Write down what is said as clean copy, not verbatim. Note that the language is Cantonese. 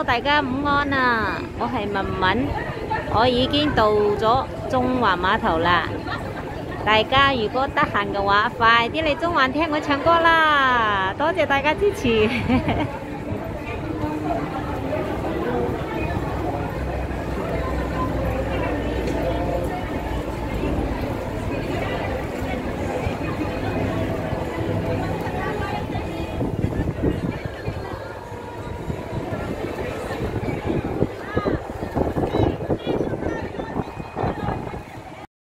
Hello， 大家午安啊！我係文文，我已經到咗中環碼頭啦。大家如果得閒嘅話，快啲嚟中環聽我唱歌啦！多謝大家支持。